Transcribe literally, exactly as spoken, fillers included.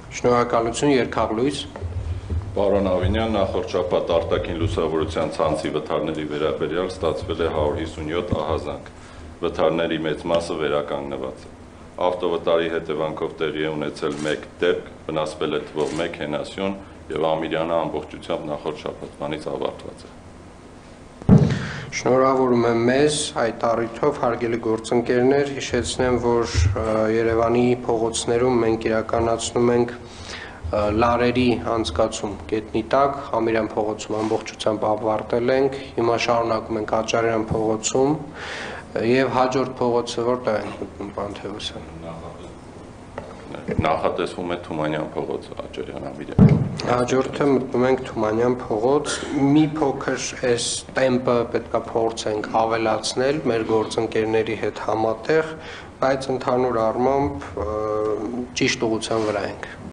Շնորհակալություն, Երկաղլույս։ Պարոն Ավինյան, նախորդ շաբաթ արտաքին լուսավորության ցանցի վթարների վերաբերյալ ստացվել է հարյուր հիսունյոթ ահազանգ, վթարների մեծ մասը վերականգնված է։ Ավտովթարի հետևանքով տեղի է ունեցել մեկ դեպք, վնասվել է թվով մեկ հենասյուն և Ամիրյանը ամբողջությամբ նախորդ շաբաթվանից ավարտված է։ Շնորհավորում եմ մեզ, այդ առիթով հարգելի գործընկերներ, հիշեցնեմ, որ Երևանի փողոցներում մենք իրականացնում ենք լարերի անցկացում գետնի տակ, Ամիրյան փողոցում ամբողջությամբ ավարտել ենք, հիմա շարունակում ենք Աճարյան փողոցում և հաջորդ փողոցը որտեղ ենք մտնում, պարոն Թևոսյան։ Նախատեսվում է Թումանյան փողոցը, Աճարյան Ամիրյան։ Հաջորդը մտնում ենք Թումանյան փողոց, մի փոքր այս տեմպը պետք է փորձենք ավելացնել մեր գործընկերների հետ համատեղ, բայց ընդհանուր առմամբ ճիշտ ուղղության վրա ենք։